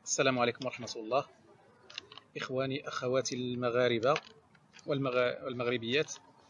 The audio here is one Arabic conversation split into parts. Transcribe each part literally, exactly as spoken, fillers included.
السلام عليكم ورحمة الله. إخواني أخواتي المغاربة والمغربيات،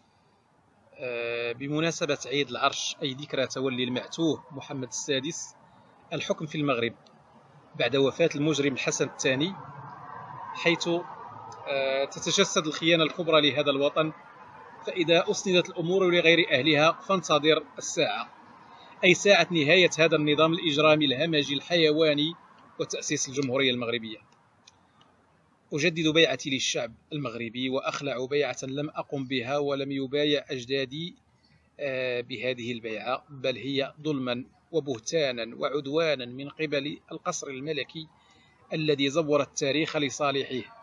بمناسبة عيد العرش أي ذكرى تولي المعتوه محمد السادس الحكم في المغرب بعد وفاة المجرم الحسن الثاني، حيث تتجسد الخيانة الكبرى لهذا الوطن. فإذا أسندت الأمور لغير أهلها فانتظر الساعة، أي ساعة نهاية هذا النظام الإجرامي الهمجي الحيواني وتأسيس الجمهورية المغربية. أجدد بيعتي للشعب المغربي وأخلع بيعة لم أقم بها ولم يبايع أجدادي بهذه البيعة، بل هي ظلما وبهتانا وعدوانا من قبل القصر الملكي الذي زور التاريخ لصالحه،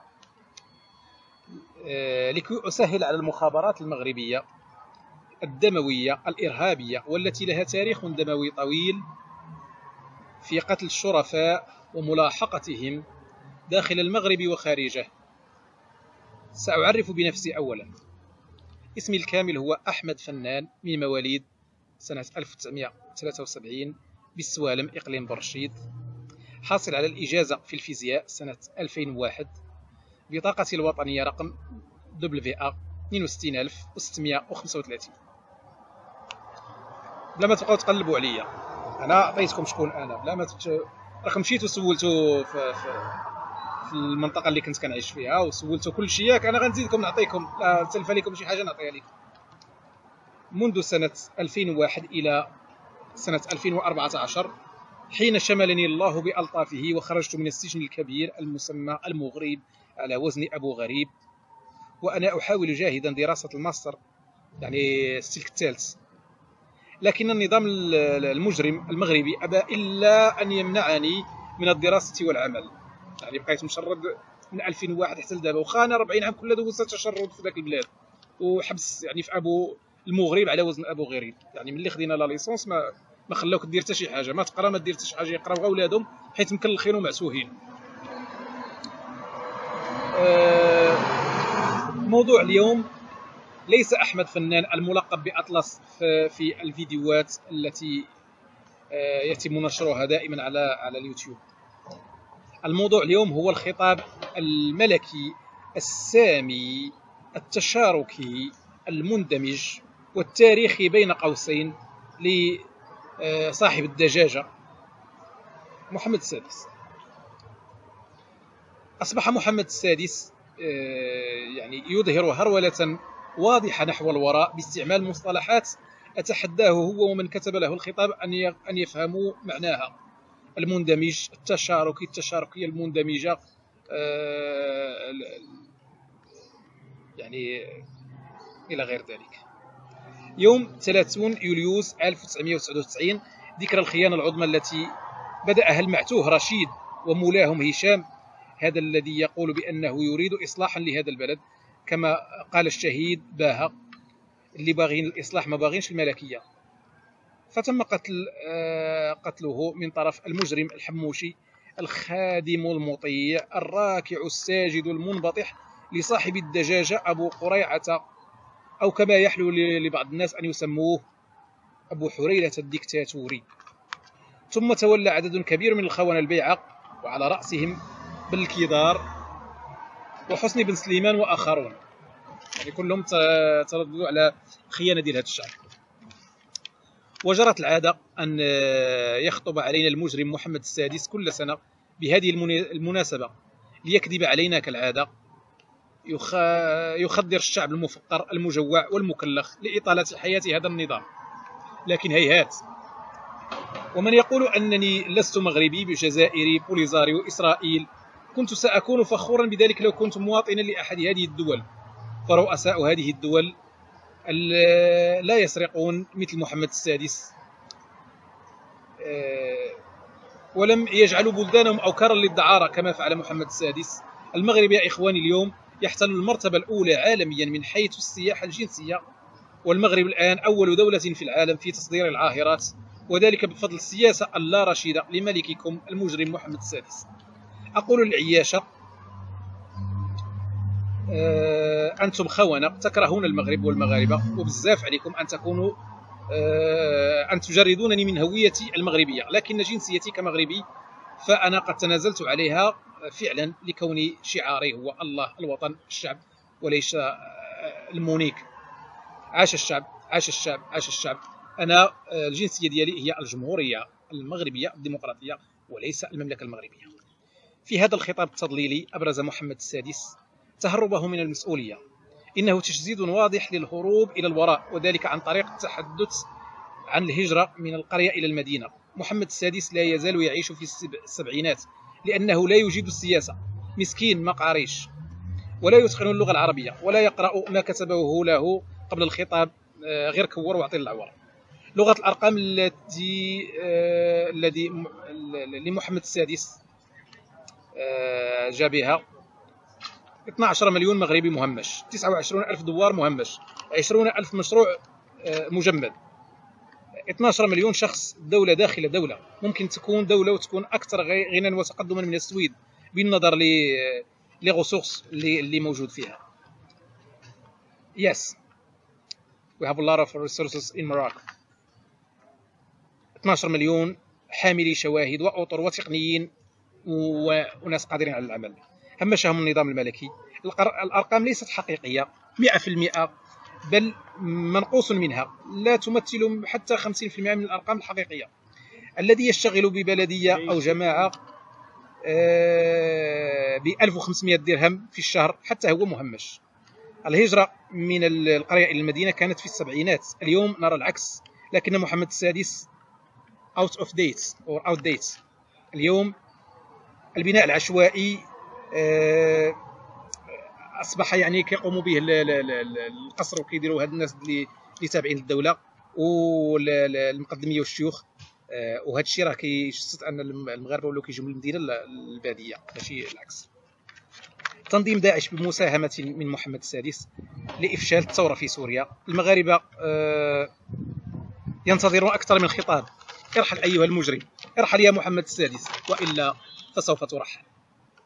لكي أسهل على المخابرات المغربية الدموية الإرهابية والتي لها تاريخ دموي طويل في قتل الشرفاء وملاحقتهم داخل المغرب وخارجه. سأعرف بنفسي أولا. اسمي الكامل هو أحمد فنان، من مواليد سنة ألف وتسعمائة وثلاثة وسبعين بالسوالم إقليم برشيد، حاصل على الإجازة في الفيزياء سنة ألفين وواحد، بطاقتي الوطنية رقم دبليو إيه اثنين وستين ألف وستمائة وخمسة وثلاثين. بلا ما تبقاو تقلبوا عليا، أنا عطيتكم شكون أنا، بلا ما تبقى راكم مشيتو سولتو في, في, في المنطقة اللي كنت كنعيش فيها وسولتو كل شيء، ياك أنا غنزيدكم نعطيكم، لا تلفى لكم شي حاجة نعطيها لكم. منذ سنة ألفين وواحد إلى سنة ألفين وأربعة عشر، حين شملني الله بألطافه وخرجت من السجن الكبير المسمى المغرب على وزن أبو غريب، وأنا أحاول جاهدا دراسة الماستر، يعني السلك الثالث، لكن النظام المجرم المغربي أبى إلا أن يمنعني من الدراسة والعمل. يعني بقيت مشرد من ألفين وواحد حتى لدابا، واخا انا أربعين عام كل دوزت تشرد في ذاك البلاد وحبس، يعني في ابو المغرب على وزن ابو غريب. يعني ملي خدينا لا ليسونس ما ما خلاوك دير حتى شي حاجه، ما تقرا ما دير حتى شي حاجه، يقراو غير ولادهم حيت مكلخين ومعسوهين. أه موضوع اليوم ليس أحمد فنان الملقب بأطلس في الفيديوهات التي يتم نشرها دائما على على اليوتيوب. الموضوع اليوم هو الخطاب الملكي السامي التشاركي المندمج والتاريخي بين قوسين لصاحب الدجاجة محمد السادس. أصبح محمد السادس يعني يظهر هرولة واضحة نحو الوراء باستعمال مصطلحات أتحداه هو ومن كتب له الخطاب أن أن يفهموا معناها: المندمج، التشاركي، التشاركية المندمجة، يعني إلى غير ذلك. يوم ثلاثين يوليوز ألف وتسعمائة وتسعة وتسعين، ذكرى الخيانة العظمى التي بدأها المعتوه رشيد ومولاهم هشام، هذا الذي يقول بأنه يريد إصلاحا لهذا البلد، كما قال الشهيد باها: اللي باغين الإصلاح ما باغينش الملكية. فتم قتل قتله من طرف المجرم الحموشي الخادم المطيع الراكع الساجد المنبطح لصاحب الدجاجة أبو قريعة، أو كما يحلو لبعض الناس أن يسموه أبو حريرة الدكتاتوري. ثم تولى عدد كبير من الخونة البيعة، وعلى رأسهم بالكدار وحسني بن سليمان وآخرون، يعني كلهم ترددوا على خيانة ديال هذا الشعب. وجرت العادة أن يخطب علينا المجرم محمد السادس كل سنة بهذه المناسبة ليكذب علينا كالعادة، يخدر الشعب المفقر المجوع والمكلخ لإطالة حياة هذا النظام. لكن هيهات، ومن يقول أنني لست مغربي بجزائري بوليزاري وإسرائيل، كنت سأكون فخورا بذلك لو كنت مواطنا لأحد هذه الدول، فرؤساء هذه الدول لا يسرقون مثل محمد السادس، ولم يجعلوا بلدانهم أوكارا للدعارة كما فعل محمد السادس. المغرب يا إخواني اليوم يحتل المرتبة الأولى عالميا من حيث السياحة الجنسية، والمغرب الآن أول دولة في العالم في تصدير العاهرات، وذلك بفضل السياسة اللا رشيدة لملككم المجرم محمد السادس. أقول للعياشة: أنتم خونة تكرهون المغرب والمغاربة، وبزاف عليكم أن تكونوا أن تجردونني من هويتي المغربية، لكن جنسيتي كمغربي فأنا قد تنازلت عليها فعلا لكون شعاري هو الله الوطن الشعب وليس المونيك. عاش الشعب عاش الشعب عاش الشعب. أنا الجنسية ديالي هي الجمهورية المغربية الديمقراطية وليس المملكة المغربية. في هذا الخطاب التضليلي أبرز محمد السادس تهربه من المسؤولية. إنه تجسيد واضح للهروب إلى الوراء، وذلك عن طريق التحدث عن الهجرة من القرية إلى المدينة. محمد السادس لا يزال يعيش في السبعينات لأنه لا يجيد السياسة، مسكين ما قاريش ولا يتقن اللغة العربية ولا يقرأ ما كتبه له قبل الخطاب، غير كور وعطي العور. لغة الأرقام التي الذي لمحمد السادس جاء بها اثنا عشر مليون مغربي مهمش، تسعة وعشرين ألف دوار مهمش، عشرين ألف مشروع مجمد، اثنا عشر مليون شخص. دولة داخل دولة، ممكن تكون دولة وتكون أكثر غنى وتقدما من السويد بالنظر لغصوص اللي موجود فيها. Yes, we have a lot of resources in Morocco. اثنا عشر مليون حاملي شواهد وأطر وتقنيين وناس قادرين على العمل. همشهم النظام الملكي. الأرقام ليست حقيقية مئة بالمئة، بل منقوص منها، لا تمثل حتى خمسين بالمئة من الأرقام الحقيقية. الذي يشتغل ببلدية أو جماعة ب ألف وخمسمئة درهم في الشهر حتى هو مهمش. الهجرة من القرية إلى المدينة كانت في السبعينات، اليوم نرى العكس. لكن محمد السادس out of date or outdated. اليوم البناء العشوائي اصبح يعني كيقوموا به القصر وكيديروا هاد الناس اللي اللي تابعين للدوله والمقدميه والشيوخ، وهذا الشيء راه كيجسد ان المغاربه ولاو كيجيو من المدينه للباديه ماشي العكس. تنظيم داعش بمساهمه من محمد السادس لافشال الثوره في سوريا. المغاربه ينتظرون اكثر من خطاب. ارحل ايها المجرم، ارحل يا محمد السادس، والا فسوف ترحل.